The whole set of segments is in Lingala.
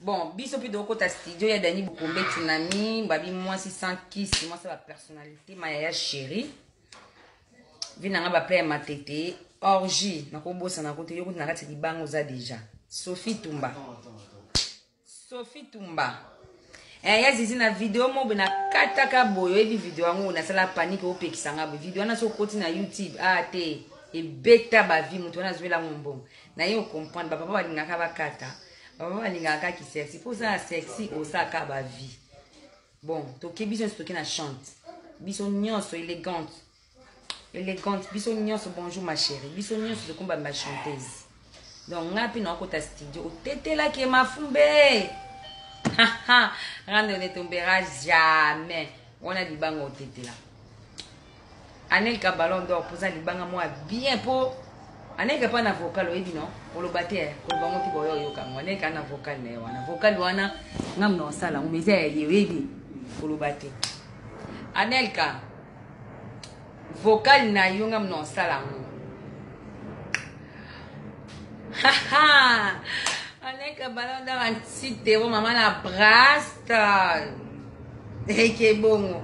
Bon, biso pi doko ta studio ya Dani Bukombe Tsunami, babi moi si sans kiss, moi c'est la personnalité, ma ya chérie. Vinanga ba play ma tete, orgie, na ko bossa na kote yoko na kati libango za déjà. Sophie Tumba. Sophie Tumba. Ya zizi na video mo na kataka boyo ebi video ngo na sala panique o pekisanga bo video na so koti na YouTube te e beta ba vi mutu na zwela ngombo. Na yo comprendre ba papa balingaka bakata. Baba balingaka ki sexy pour ça sexy osaka ba vie. Bon, toke biso stocké na chante. Biso nyonso élégante. Élégante, biso nyonso bonjour ma chérie. Biso nyonso de combat ma chanteuse. Donc ngapi na kota studio otetela ke mafumbe. Haha, rande ne tombera jamais. On a libango otetela. Anelka ballon d'or pour ça libanga moi bien pour Anelka pas na vocal oyebi non pour le battre pour le bango ti boyo yoka mo Anelka na vocal ne wana vocal wana ngam no sala o meze yebi pour le battre Anelka vocal na yo ngam no sala mo haha Anelka ballon d'or antite wo mama na brasta eke bongo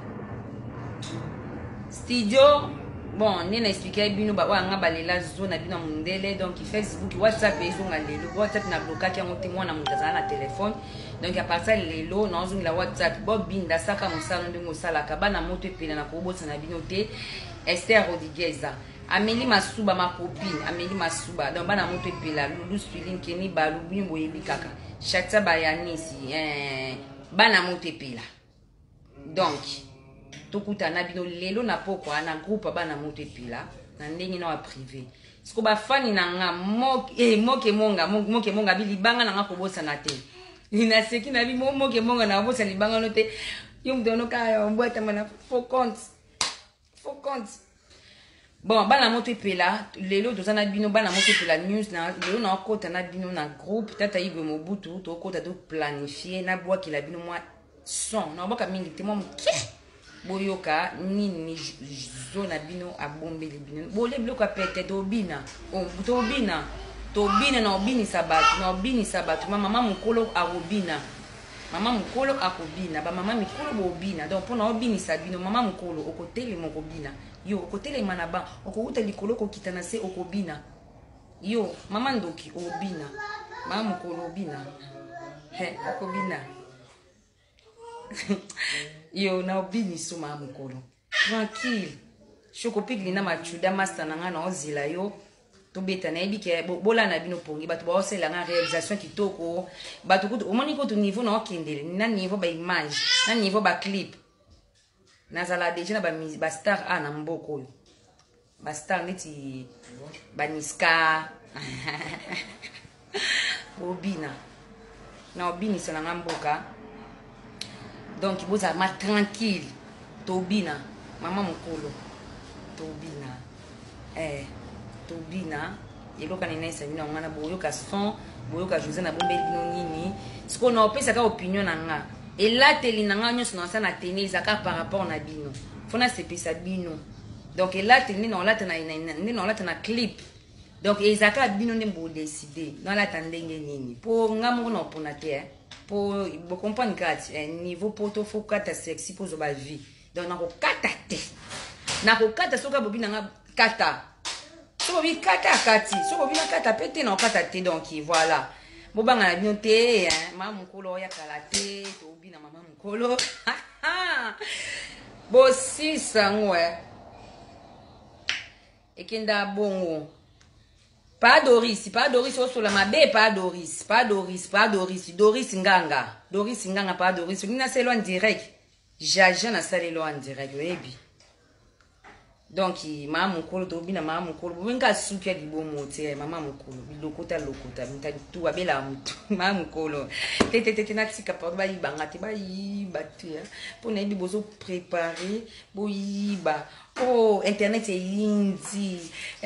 studio bon nena expliquer bino ba nga balela zone bino mundele donc Facebook WhatsApp ezo ngalelo WhatsApp na bloquer yango te mwana mutazana na téléphone donc à partir lelo na ozungi la WhatsApp bobinda saka musala ndingo sala kabana moto epela na kobosa na bino te Esther Rodriguez Amélie Masuba ma copine Amélie Masuba donc bana moto epela Lulu Swilling Keni balu bimbo yebikaka Chacha Bayanisi bana moto epela donc tokuta na bino lelo na poko na groupe bana moto epila na ndenge na wa privé siko ba fani na nga moke monga bilibanga na nga kobosa na te ina seki na bi moke monga na kobosa libanga no te yo mdono ka mbwata mana faux compte bon bana moto epila lelo tozana bino bana moto epila news na lelo na kota na bino na groupe tata Ibe Mobutu to kota to planifier na bwa ki la bino moi son na boka mingi te mo boyoka nini zona bino abombeli bino bole bloka pete tobina tobina na obini sabatu mama mukolo akobina ba mama mikolo bobina donc pona obini sabino mama mukolo okotele mokobina yo okotele manaba okouta likolo kokita na se okobina yo mama ndoki obina mama mukolo obina okobina yo na obini suma mukolo tranquille chokopik lina machuda master nanga na ozila yo to beta na ebike bola na bino pongi batu ba osela nga réalisation kitoko batu kutu omoni ko to niveau na okendele na niveau ba image na niveau ba clip na zala deja na ba star na mboko yo ba star neti ba Niska obina na obini sala nga mboka. Donc vous êtes tranquille. Tobina, maman mukolo. Tobina. Tobina. Et loka nene sa bina ngana boyo ka son, boyo ka José na bombe bino nini. Ce qu'on a opé ça ka opinion nanga. Et là teli nanga nyo sona na tenir ça par rapport na bino. Fona se pesa bino. Donc et là teni non là tena clip. Donc et ça ka bino ne bo décider. Dans la tendenge nini. Pour ngamo no pona te pour comprendre que niveau poto faut kata sexy pour ba vie donc na ko kata te na ko kata soka bobi na kata so bobi kata kati so bobi na kata pete na kata te donc voilà bobanga na bino te mama mukolo ya kala te to bobi na mama mukolo bo si sangwe ekenda bongo. Pas Doris au sol ma bé pas Doris Doris Nganga pas Doris ni na selo en direct jaja na salelo en direct baby donc mama mukolo to bina mama mukolo benga supia libomo te mama mukolo bilokota mita tu abela mutu mama mukolo tete na tika pa ba yibanga te ba yibatu pour na bi bozo préparer bo yiba. Oh, internet est yindi.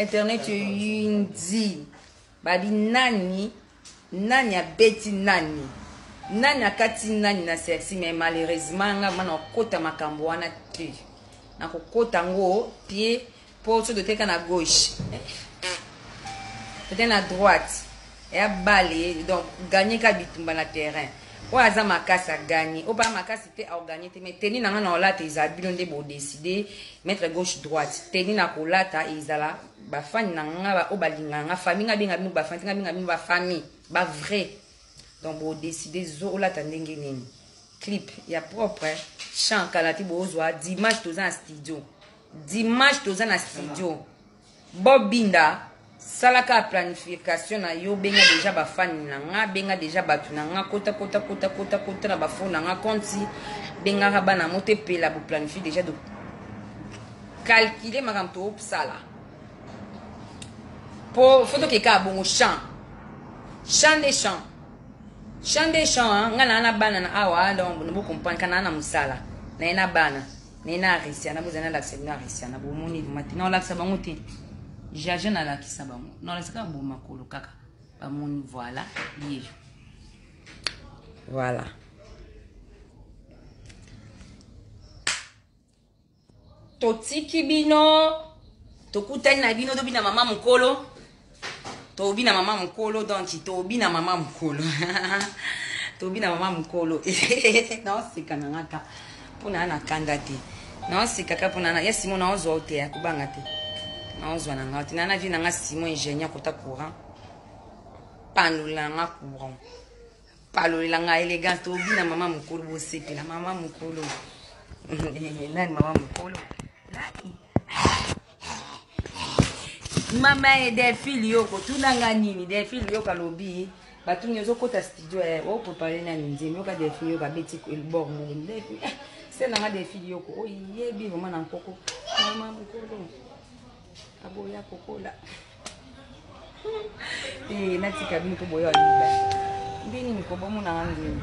Babi nani a beti nani a kati nani na sexy mais malheureusement nga mana kota makambo wana te. Na kokota ngo pied pour se doter na gauche. Peut-être à droite. Et à baler donc gagner ka bitumba na terrain. O aza makasi a gagné. O ba makasi te a gagné te. Mais teni na nga na olata izabilo nde bo décider mettre gauche droite. Teni na kolata izala ba fani na nga ba o balinga nga famille nga benga bino ba fani nga benga bino ba famille ba vrai. Donc bo décider zo olata ndenge nini. Clip ya propre chant kalati bo ozwa dimanche toza na studio. Dimanche toza na studio. Bobinda salaka planification na yo benga déjà ba fani na nga benga déjà batu na nga kota na ba fona nga konti benga ka bana mote pela bo planifier déjà de calculer makamto sala po photo ke ka bongo chant des chants nga na bana na awa donc no comprendre kana na musala na ina bana na ina arisia na bozana la na arisia na bo moni matina la bango te jaje na la kisa bango non la sika bo makolo kaka ba moni voilà lié voilà totiki bino tokutani na bino dobina mama mukolo tobina mama mukolo donc tobina mama mukolo tobina mama mukolo non sika na ngaka pona na kanda te non sika ka pona na yesi mona ozo te akubanga te na ozo na ngati na vi na nga Simon ingénieur kota courant panula nga courant palula nga élégance tobina mama mukolo bosepela mama mukolo nani mama mukolo mama e Delphine yoko tunanga nini Delphine yoko lobi batu nyozo kota studio o préparer na nzemi yoka Delphine yoka beti ko bord mo Delphine c'est na Delphine yoko o yebi vraiment na nkoko mama mukolo aboya kokola natika bino to boya liba bini mikobo mo na ngani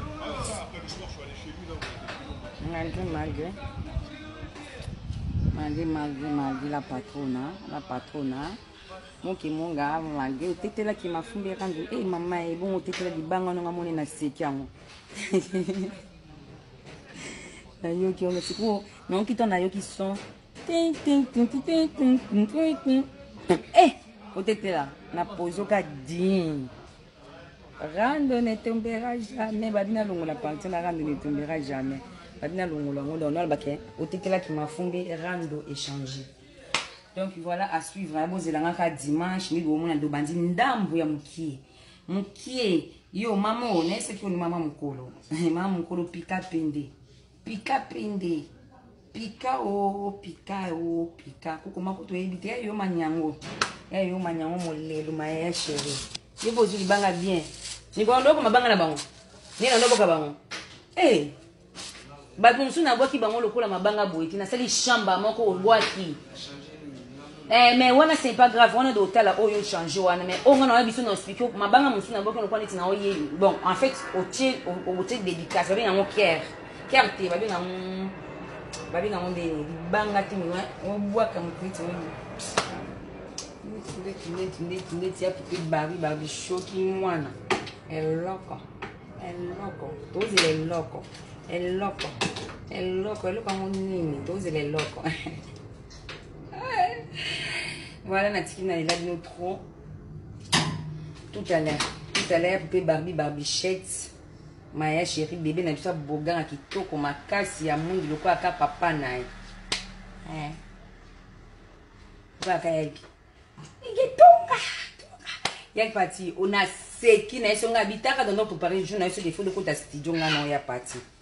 malgré la patrona moki monga malgré otetela ki mafumbi randu mama e bon otetela libanga no ngamone na seki yango na yo ki on siko na okito na yo ki son otetela na pozoka din rando ne tombera jamais babina longo la partie na rando ne tombera jamais babina longo longo dans le baquet otetela ki mafumbi rando échanger. Donc voilà à suivre à bozelanga dimanche ni bo mona do bandi ndambo ya mukie yo mama one ce qui on mama mukolo mama mukolo pika pende pika kuko makuto ebite yo manyango molelo maya chérie yo bozu libanga bien ni kondo ko mabanga na bango ni na ndoboka bango batunsu na boki bango lokola mabanga boiti na sali chamba moko obwaki mais wana c'est pas grave on a d'hôtel là oyo changer wana mais on a biso na expliquer mabanga musu na boki on tina oye bon en fait au tiers dédicace ba ngo Pierre te ba binga ngo de banga ti mo on boit comme petit on tia petit bari choki mwana eloko tozi eloko nini tozi eloko. Voilà, Natiki n'a pas de trop. Tout à l'heure, poupée Barbichette. Maya chérie, bébé, n'a pas bogan qui toque comme ma casse, il y a mon de quoi à papa naï. Voilà, il y a parti. On a ce qui n'a pas son habitat dans notre préparer. Je n'ai pas des faux de côté studio. On a parti.